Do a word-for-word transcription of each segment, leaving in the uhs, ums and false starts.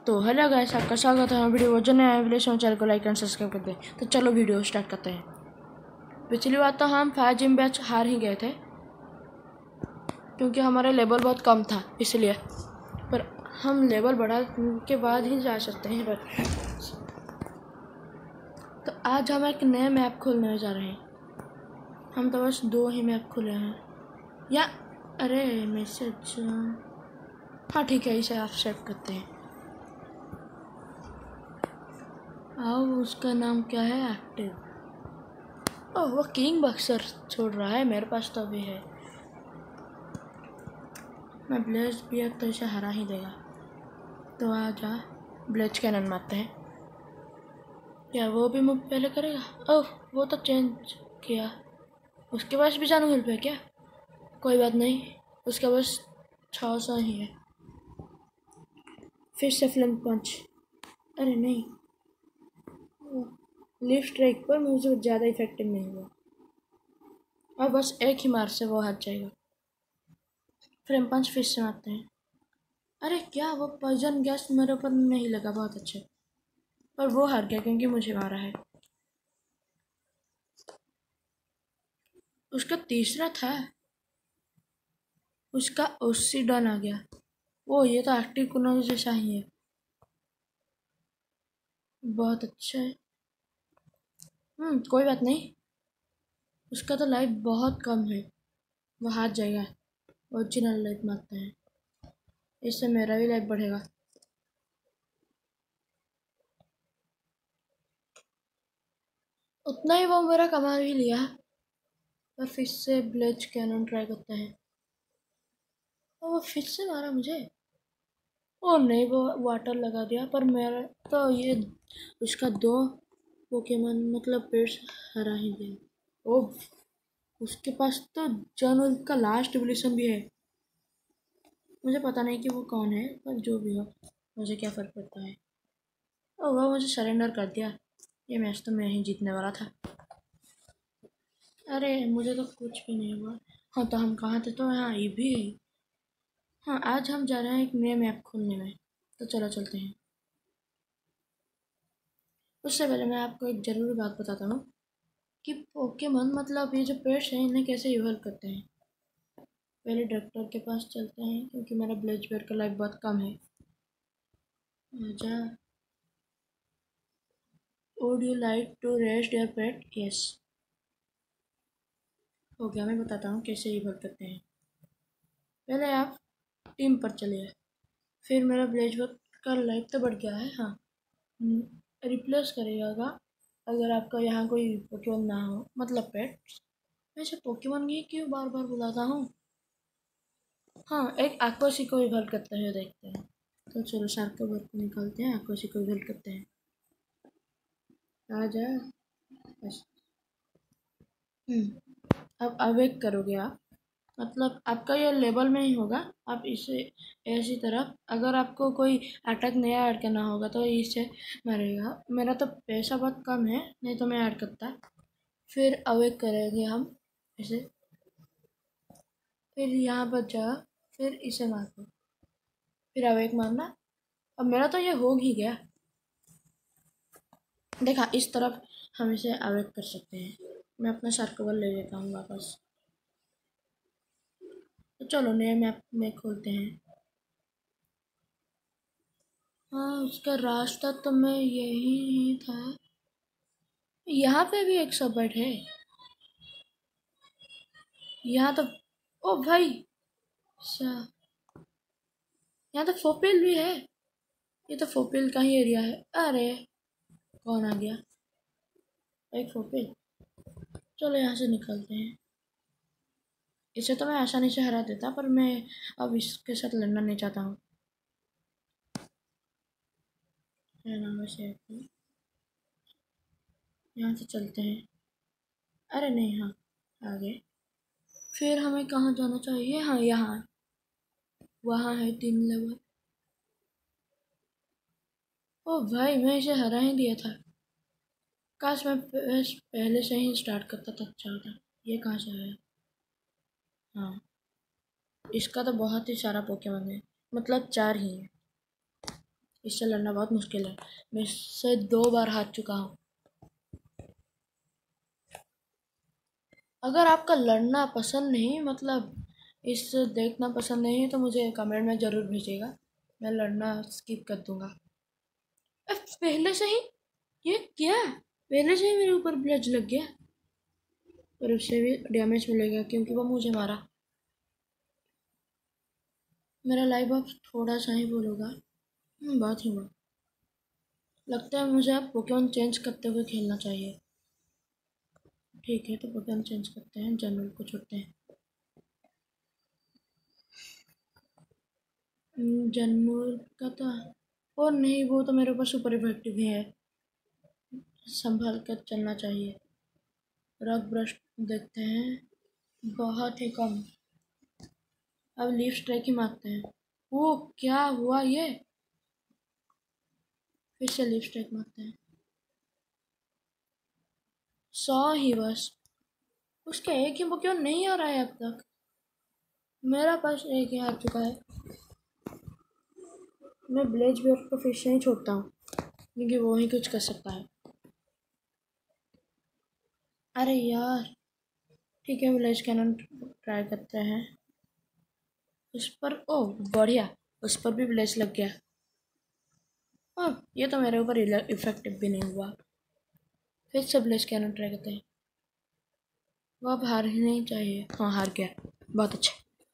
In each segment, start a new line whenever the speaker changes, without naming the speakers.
तो hello guys, आपका स्वागत है वीडियो जो नया एवोल्यूशन चैनल को लाइक एंड सब्सक्राइब कर दें। तो चलो वीडियो स्टार्ट करते हैं। पिछली बार तो हम फायर जिम बैच हार ही गए थे क्योंकि हमारा लेवल बहुत कम था, इसलिए। पर हम लेवल बढ़ा के बाद ही जा सकते हैं। पर तो आज हम एक नया मैप खोलने जा रहे हैं। हम तो बस दो ही मैप खोले हैं। या अरे मैसेज, हाँ ठीक है, इसे आप सेव करते हैं। आओ, उसका नाम क्या है? एक्टिव। ओह, वो किंग बक्सर छोड़ रहा है, मेरे पास तो अभी है। मैं ब्लेज भी है तो इसे हरा ही देगा। तो आ जा, ब्लेज कैनन मारते हैं। क्या वो भी मूव पहले करेगा? ओह, वो तो चेंज किया। उसके पास भी जानू हेल्प है क्या? कोई बात नहीं, उसके पास छः सौ ही है। फिर से फ्लैम पंच। अरे नहीं, लिफ्ट स्ट्राइक पर मुझे ज़्यादा इफेक्टिव नहीं हुआ। अब बस एक ही मार से वो हट जाएगा। फ्लेम पंच फिर से मारते हैं। अरे क्या, वो पॉइजन गैस मेरे ऊपर नहीं लगा, बहुत अच्छे। पर वो हार गया क्योंकि मुझे मारा है। उसका तीसरा था, उसका उससी डन आ गया। वो ये तो एक्टिव कुनो जैसा ही है, बहुत अच्छा है। हम्म कोई बात नहीं, उसका तो लाइफ बहुत कम है, वो हार जाएगा। ओरिजिनल लाइफ मारते हैं, इससे मेरा भी लाइफ बढ़ेगा। उतना ही वो मेरा कमा भी लिया। पर फिर से ब्लेज कैनन ट्राई करते हैं। और वो फिर से मारा मुझे। ओ नहीं, वो वाटर लगा दिया। पर मेरा तो ये उसका दो पोकेमन मतलब पेट्स हरा ही दिया। ओ, उसके पास तो जन का लास्ट एवोल्यूशन भी है। मुझे पता नहीं कि वो कौन है, पर जो भी हो मुझे क्या फ़र्क पड़ता है। ओ वो मुझे सरेंडर कर दिया। ये मैच तो मैं ही जीतने वाला था। अरे मुझे तो कुछ भी नहीं हुआ। हाँ तो हम कहाँ थे? तो यहाँ ये भी। हाँ, आज हम जा रहे हैं एक नया मैप खोलने में। तो चलो चलते हैं। उससे पहले मैं आपको एक ज़रूरी बात बताता हूँ कि पोकेमॉन मतलब ये जो पेट्स हैं इन्हें कैसे इवॉल्व करते हैं। पहले डायरेक्टर के पास चलते हैं क्योंकि मेरा ब्लेज बेयर का लाइफ बहुत कम है। आजा। Would you like to rest your pet? Yes. हो गया, मैं बताता हूँ कैसे इवॉल्व करते हैं। पहले आप टीम पर चलिए। फिर मेरा ब्लेज बेयर का लाइफ तो बढ़ गया है। हाँ, रिप्लेस करिएगा अगर आपका यहाँ कोई पोकेमॉन ना हो, मतलब पेट्स। वैसे पोकेमॉन ही क्यों बार बार बुलाता हूँ। हाँ, एक आकोशी को इवॉल्व करते हुए देखते हैं। तो चलो शार्क के वर्क को निकालते हैं, आकोशी को इवॉल्व करते हैं। आ जा बस। हम्म अब अवेक करोगे आप, मतलब आपका ये लेवल में ही होगा। आप इसे ऐसी तरह, अगर आपको कोई अटैक नया ऐड करना होगा तो इससे मरेगा। मेरा तो पैसा बहुत कम है, नहीं तो मैं ऐड करता। फिर अवेक करेंगे हम इसे। फिर यहाँ पर जा, फिर इसे मारो, फिर अवेक मारना। अब मेरा तो ये हो ही गया। देखा, इस तरफ हम इसे अवेक कर सकते हैं। मैं अपना सर्कल ले लेता हूँ वापस। तो चलो नए मैप में खोलते हैं। हाँ, उसका रास्ता तो मैं यही ही था। यहाँ पे भी एक सबर्ट है। यहाँ तो, ओ भाई, अच्छा, यहाँ तो फोपिल भी है। ये तो फोपिल का ही एरिया है। अरे कौन आ गया? एक फोपिल। चलो यहाँ से निकलते हैं। इसे तो मैं आसानी से हरा देता, पर मैं अब इसके साथ लड़ना नहीं चाहता हूँ। नाम से यहाँ से चलते हैं। अरे नहीं, हाँ आगे। फिर हमें कहाँ जाना चाहिए? हाँ यहाँ, वहाँ है तीन लेवल। ओ भाई, मैं इसे हरा ही दिया था। काश मैं पहले से ही स्टार्ट करता तो अच्छा होता। ये कहाँ से आया? हाँ, इसका तो बहुत ही सारा पोकेमॉन है, मतलब चार ही है। इससे लड़ना बहुत मुश्किल है। मैं इससे दो बार हार चुका हूँ। अगर आपका लड़ना पसंद नहीं, मतलब इससे देखना पसंद नहीं है, तो मुझे कमेंट में ज़रूर भेजिएगा। मैं लड़ना स्किप कर दूंगा। अब पहले से ही ये क्या, पहले से ही मेरे ऊपर ब्लज लग गया। और उससे भी डैमेज मिलेगा क्योंकि वो मुझे मारा। मेरा लाइव अब थोड़ा सा ही बोलूँगा, बहुत ही हुआ। लगता है मुझे अब पोकेमॉन चेंज करते हुए खेलना चाहिए। ठीक है, तो पोकेमॉन चेंज करते हैं, जनरल को छोड़ते हैं। जनरल का तो, और नहीं, वो तो मेरे ऊपर सुपर इफेक्टिव ही है। संभाल कर चलना चाहिए। रॉक ब्रश देखते हैं, बहुत ही कम। अब लीफ स्ट्राइक ही मारते हैं। वो क्या हुआ ये, फिर से लीफ स्ट्राइक मारते हैं। सौ ही बस, उसका एक ही पोकेमॉन नहीं आ रहा है अब तक। मेरा पास एक ही हार चुका है। मैं ब्लेज बेयर को फिर से ही छोड़ता हूँ क्योंकि वो ही कुछ कर सकता है। अरे यार, ठीक है, ब्लेज कैनन ट्राई करते हैं। उस पर, ओ बढ़िया, उस पर भी ब्लेज लग गया। अब ये तो मेरे ऊपर इफेक्टिव भी नहीं हुआ। फिर से ब्लेज कैनन ट्राई करते हैं। वो अब हार ही नहीं चाहिए। हाँ, हार गया, बहुत अच्छा।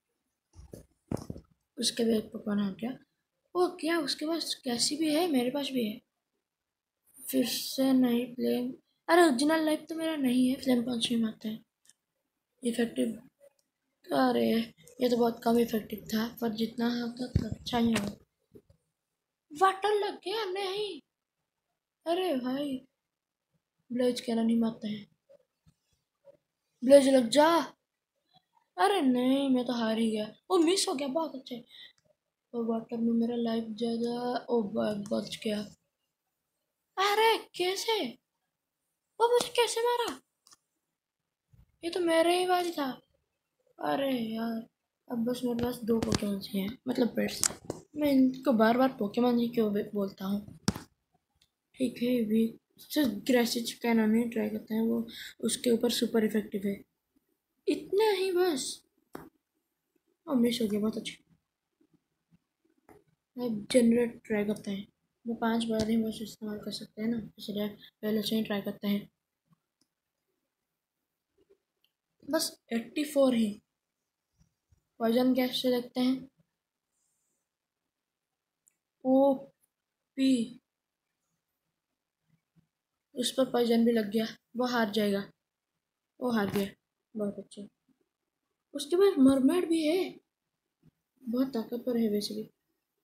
उसके बाद पोकेमॉन हार गया। वो क्या, उसके पास कैसी भी है, मेरे पास भी है। फिर से नहीं फ्लेम, अरे ओरिजिनल लाइफ तो मेरा नहीं है। फ्लेम पंच भी मारते हैं। इफेक्टिव, अरे ये तो बहुत कम इफेक्टिव था, पर जितना होता था अच्छा ही हो। वाटर लग गया नहीं, अरे भाई, ब्लेज कैनन ही मारते हैं। ब्लेज लग जा, अरे नहीं, मैं तो हार ही गया। वो मिस हो गया, बहुत अच्छे। और वाटर में मेरा लाइफ ज़्यादा, ओ बच गया। अरे कैसे, वो मुझे कैसे मारा, ये तो मेरे ही बारी था। अरे यार, अब बस मेरे पास दो पोकेमॉन ही हैं, मतलब पेट्स। मैं इनको बार बार पोकेमॉन ही क्यों बोलता हूँ। ठीक है, भी सिर्फ ग्रेसिच कैनन ही ट्राई करते हैं, वो उसके ऊपर सुपर इफेक्टिव है। इतना ही बस, और मिस हो गया, बहुत अच्छे। अब जनरेट ट्राई करते हैं। वो पांच बार ही बस इस्तेमाल कर सकते हैं ना, इसलिए पहले से ही ट्राई करते हैं। बस एट्टी फोर ही। पॉइजन गैस से देखते हैं। ओ पी, उस पर पॉइजन भी लग गया, वो हार जाएगा। वो हार गया, बहुत अच्छा। उसके बाद मरमेड भी है, बहुत ताकतवर है वैसे भी।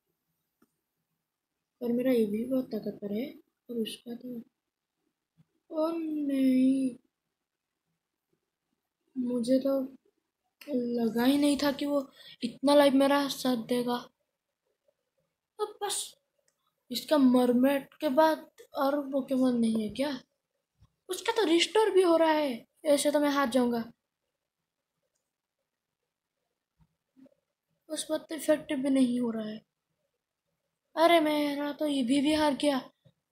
पर मेरा ये भी बहुत ताकतवर है, और उसका तो, ओ नहीं, मुझे तो लगा ही नहीं था कि वो इतना लाइफ मेरा साथ देगा। अब बस इसका मरमेड के बाद और पोकेमॉन नहीं है क्या, उसका तो रिस्टोर भी हो रहा है। ऐसे तो मैं हार जाऊंगा। उस वक्त तो इफेक्टिव भी नहीं हो रहा है। अरे मेरा तो ये भी, भी हार गया।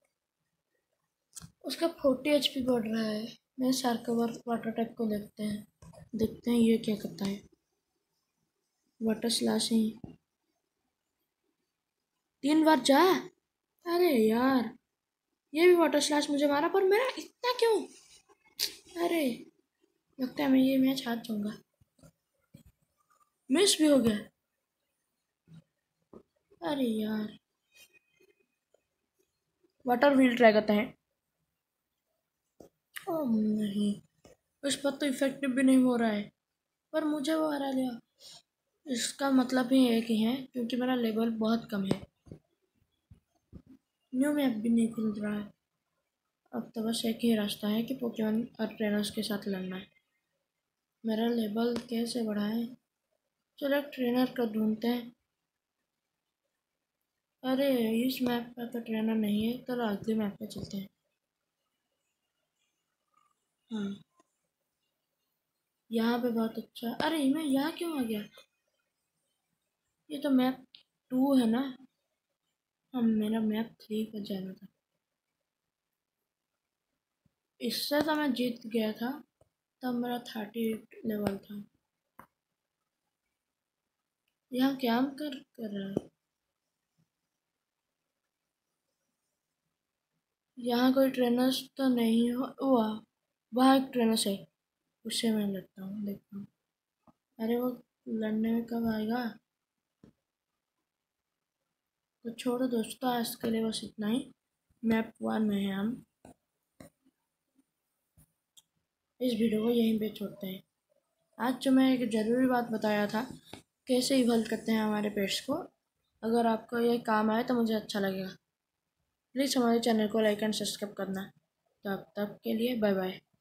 उसका फोर्टी एचपी बढ़ रहा है। मैं सार्कवर वाटर टाइप को देखते हैं, देखते हैं ये क्या करता है। वाटर स्लैश ही, तीन बार जा, अरे यार, ये भी वाटर स्लैश मुझे मारा, पर मेरा इतना क्यों। अरे लगता है मैं ये मैच हार जाऊंगा। मिस भी हो गया, अरे यार। वाटर व्हील ट्राई करते हैं। ओ नहीं, उस पर तो इफेक्टिव भी नहीं हो रहा है, पर मुझे वो हरा दिया। इसका मतलब ही एक ही है, क्योंकि मेरा लेवल बहुत कम है। न्यू मैप भी नहीं खुल रहा है। अब तो बस एक ही रास्ता है कि पोकेमॉन और ट्रेनर्स के साथ लड़ना है। मेरा लेवल कैसे बढ़ाएं, चलो एक ट्रेनर को ढूंढते हैं। अरे इस मैप पर तो ट्रेनर नहीं है, तो अगले मैप पे चलते हैं। हाँ, यहाँ पे बहुत अच्छा। अरे मैं यहाँ क्यों आ गया, ये तो मैप टू है ना। अब मेरा मैप थ्री पर जाना था। इससे तो मैं जीत गया था, तब मेरा थर्टी एट लेवल था। यहाँ क्या कर कर रहा है? यहाँ कोई ट्रेनर्स तो नहीं हो। हुआ वहाँ एक ट्रेनर्स है, उससे मैं लड़ता हूँ, देखता हूँ। अरे वो लड़ने में कब आएगा? तो छोड़ो दोस्तों, आज के लिए बस इतना ही। मैप वन में है हम। इस वीडियो को यहीं पे छोड़ते हैं। आज जो मैं एक ज़रूरी बात बताया था, कैसे इवॉल्व करते हैं हमारे पेट्स को, अगर आपको ये काम आए तो मुझे अच्छा लगेगा। प्लीज़ हमारे चैनल को लाइक एंड सब्सक्राइब करना। तब तक के लिए बाय बाय।